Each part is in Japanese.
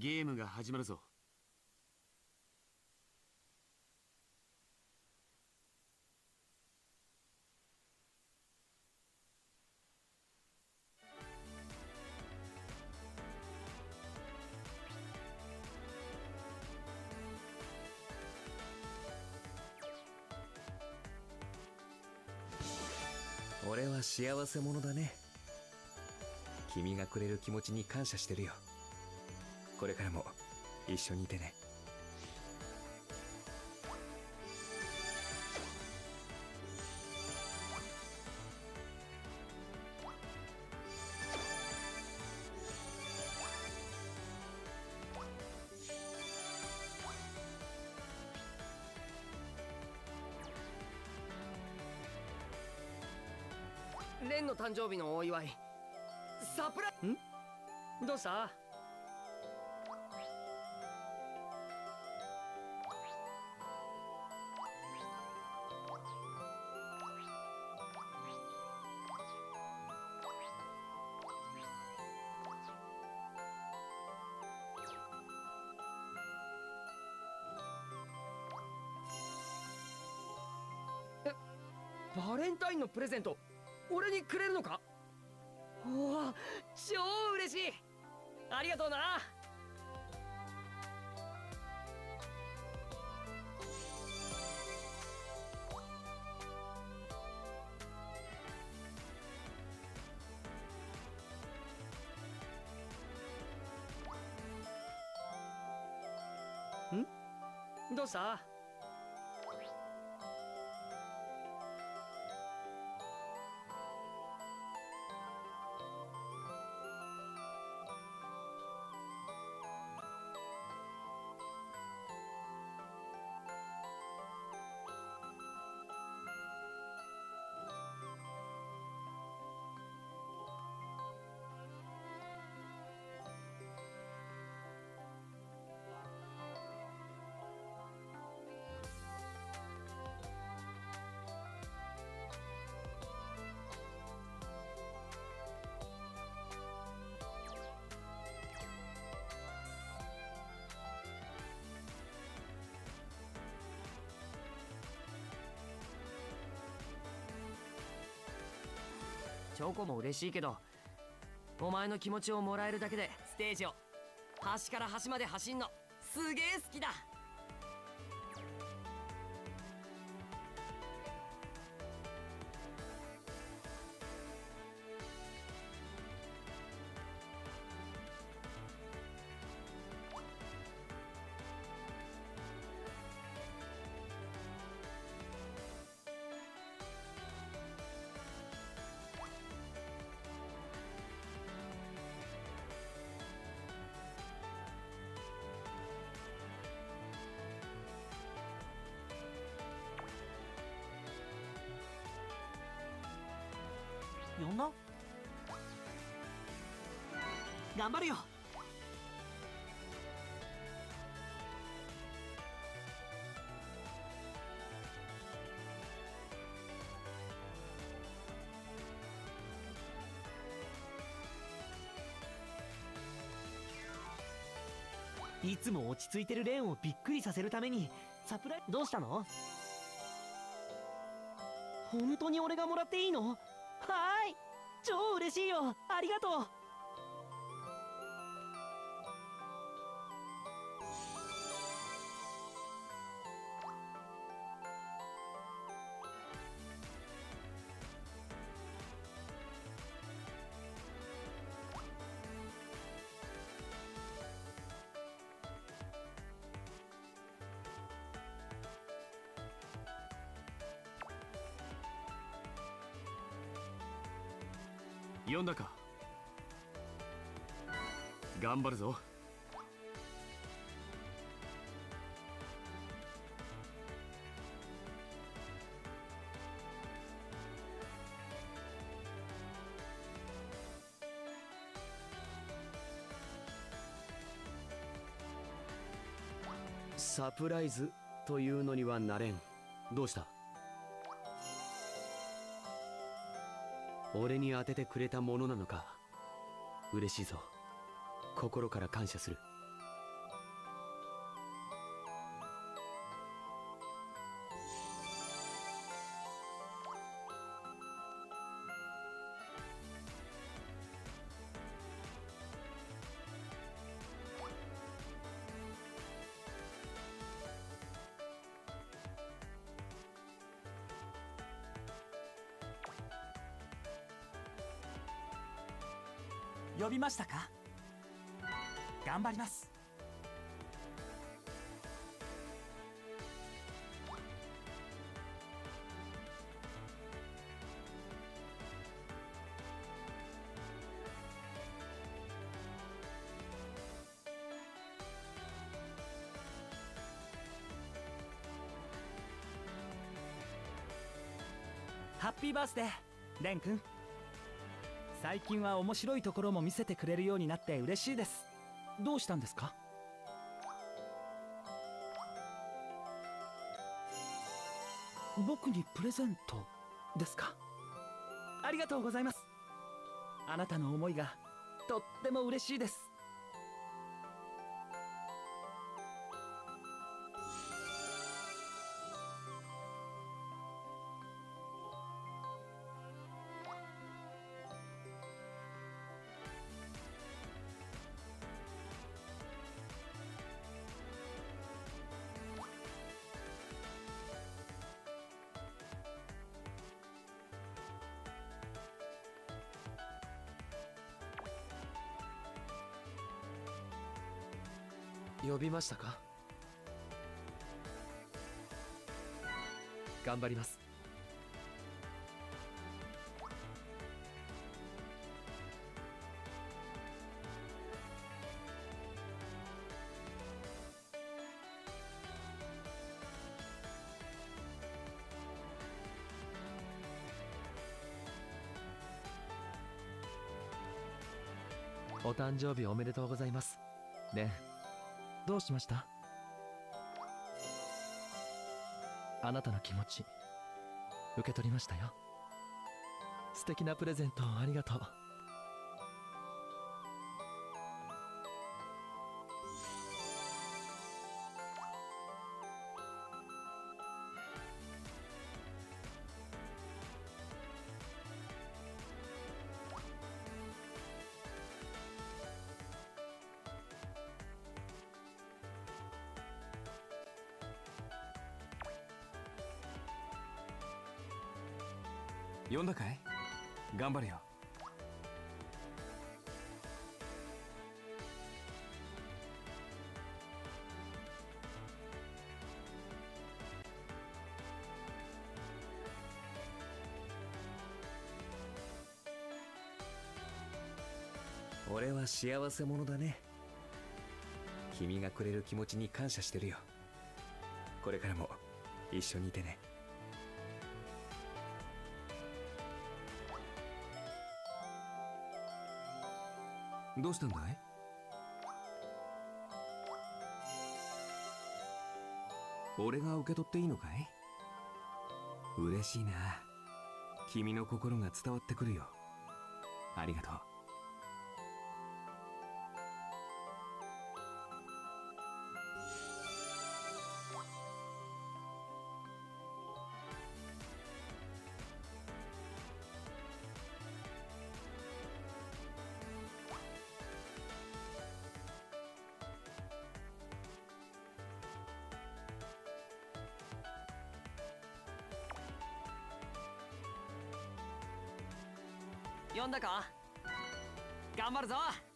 ゲームが始まるぞ。 俺は幸せ者だね。君がくれる気持ちに感謝してるよ。これからも一緒にいてね。 レンの誕生日のお祝い、サプライ。どうした？バレンタインのプレゼント俺にくれるのか？おお、超嬉しい。ありがとうな。どうした？チョコも嬉しいけど、お前の気持ちをもらえるだけでステージを端から端まで走んのすげえ好きだ。 呼んだ？頑張るよ。いつも落ち着いてるレンをびっくりさせるためにサプライズ。どうしたの？本当に俺がもらっていいの？はーい、超嬉しいよ。ありがとう。 読んだか？頑張るぞ。サプライズというのにはなれん。どうした？俺に当ててくれたものなのか？嬉しいぞ。心から感謝する。 呼びましたか？頑張ります。ハッピーバースデー、レン君。最近は面白いところも見せてくれるようになって嬉しいです。どうしたんですか？僕にプレゼントですか？ありがとうございます。あなたの思いがとっても嬉しいです。 呼びましたか？頑張ります。お誕生日おめでとうございます。レン、どうしました？あなたの気持ち受け取りましたよ。素敵なプレゼントをありがとう。 呼んだかい？頑張れよ。俺は幸せ者だね。君がくれる気持ちに感謝してるよ。これからも一緒にいてね。どうしたんだい？俺が受け取っていいのかい？嬉しいな。君の心が伝わってくるよ。ありがとう。 読んだか？頑張るぞ。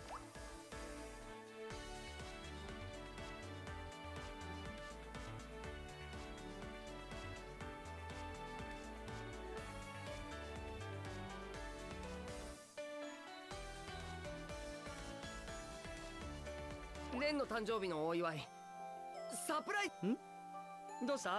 レンの誕生日のお祝い、サプライズ。どうした？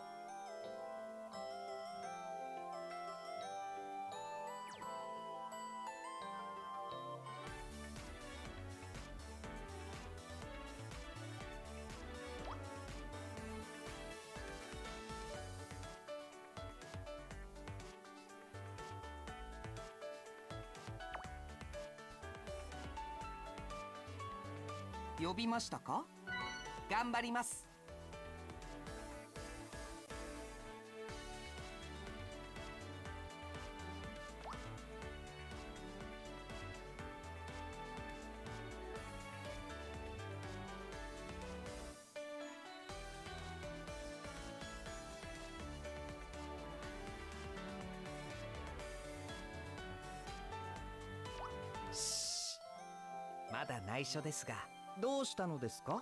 呼びましたか？頑張ります。 しまだ内緒ですが。 どうしたのですか？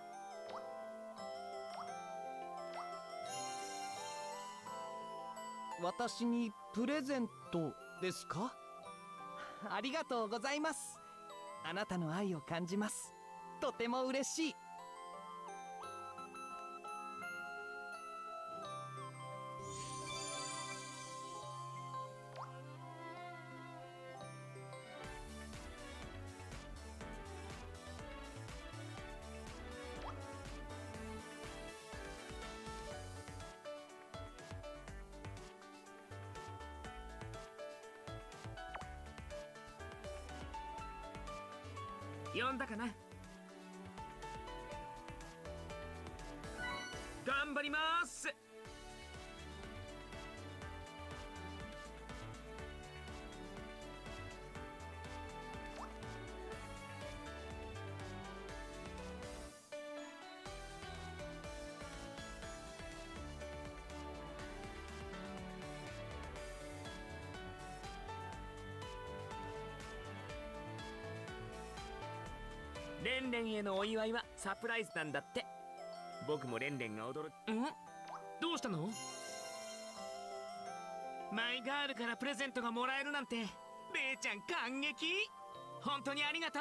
私にプレゼントですか？ありがとうございます。あなたの愛を感じます。とても嬉しい。 呼んだかな。頑張ります。レンレンへのお祝いはサプライズなんだって。僕もレンレンが驚く。どうしたの？マイガールからプレゼントがもらえるなんて、レイちゃん感激。本当にありがとう。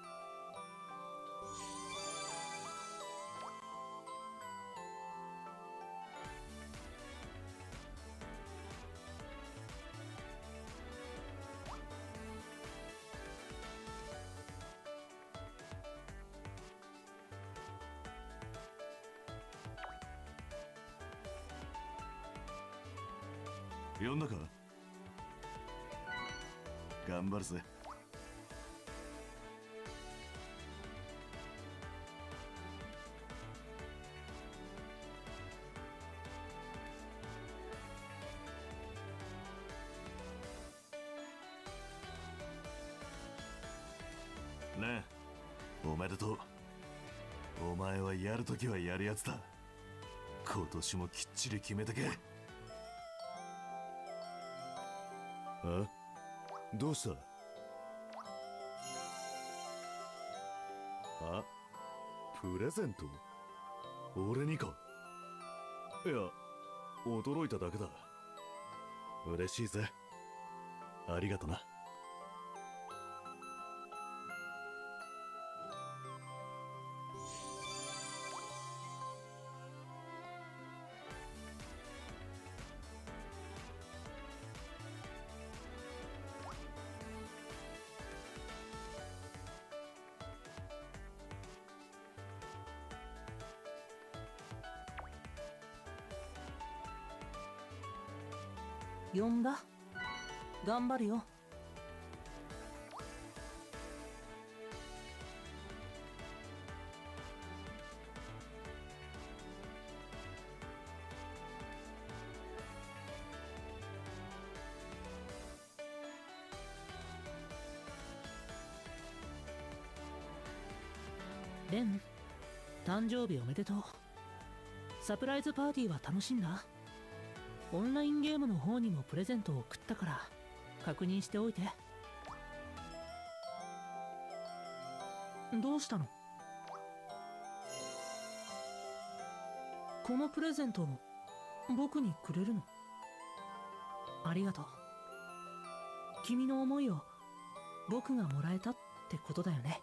呼んだか？頑張るぜ。ねえ、おめでとう。お前はやるときはやるやつだ。今年もきっちり決めてけ。あ？どうした？あ？プレゼント？俺にか？いや、驚いただけだ。嬉しいぜ。ありがとな。 呼んだ。頑張るよ。レン、誕生日おめでとう。サプライズパーティーは楽しんだ？オンラインゲームの方にもプレゼントを送ったから確認しておいて。どうしたの？このプレゼント僕にくれるの？ありがとう。君の思いを僕がもらえたってことだよね。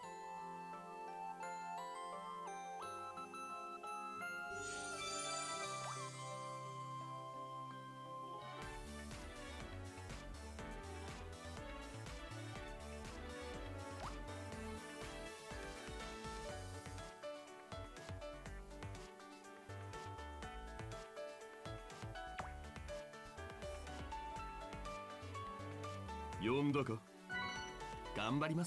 呼んだか？ 頑張ります。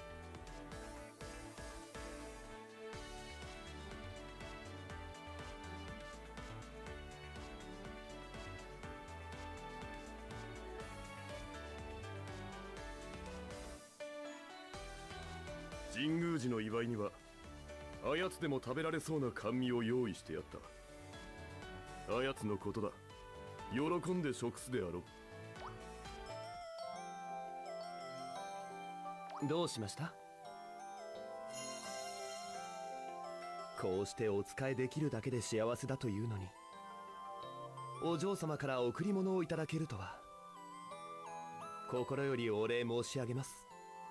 神宮寺の祝いにはあやつでも食べられそうな甘味を用意してやった。あやつのことだ。喜んで食すであろう。 どうしました？ こうしてお仕えできるだけで幸せだというのに、お嬢様から贈り物をいただけるとは。心よりお礼申し上げます。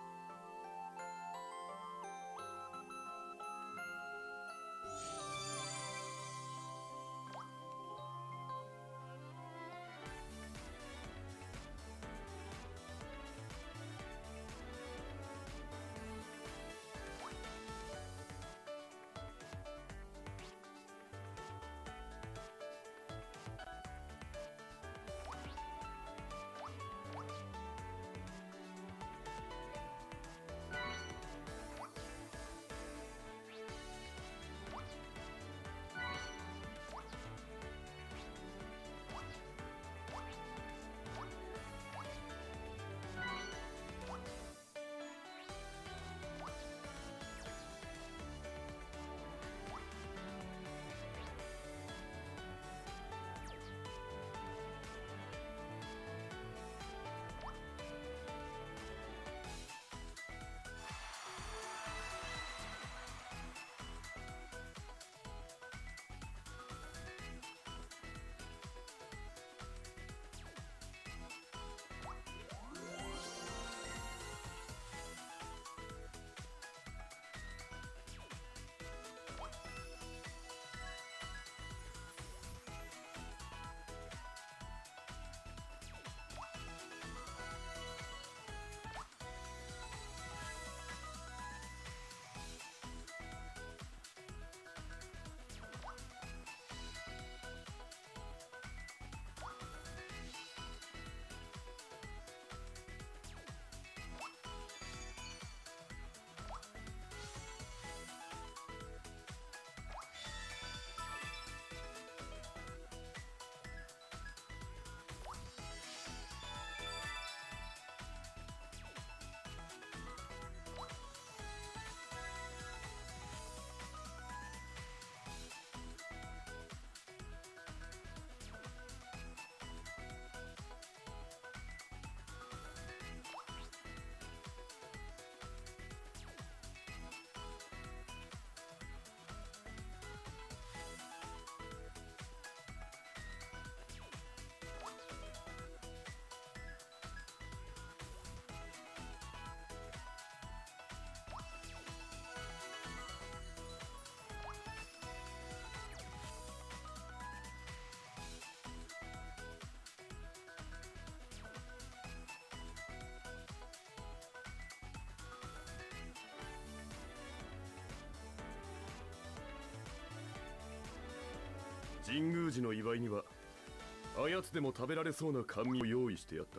神宮寺の祝いにはあやつでも食べられそうな甘味を用意してやった。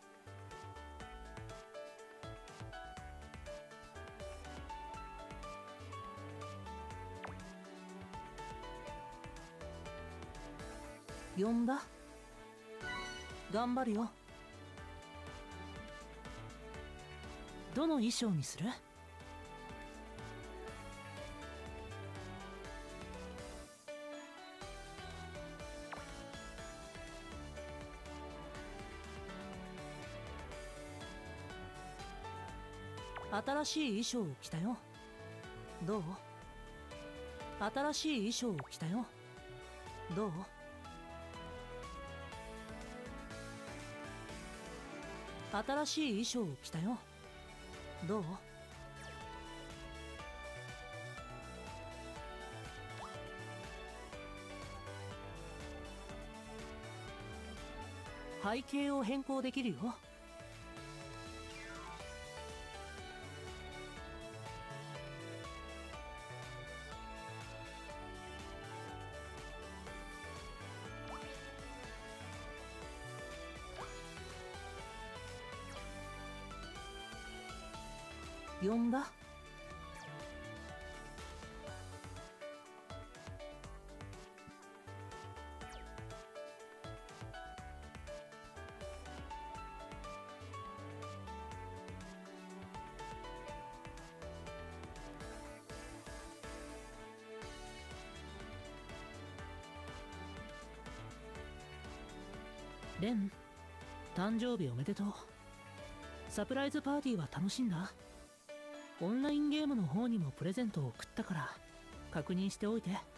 呼んだ。頑張るよ。どの衣装にする？新しい衣装を着たよ。どう？新しい衣装を着たよ。どう？新しい衣装を着たよ。どう？背景を変更できるよ。呼んだ。レン、誕生日おめでとう。サプライズパーティーは楽しんだ？オンラインゲームの方にもプレゼントを送ったから確認しておいて。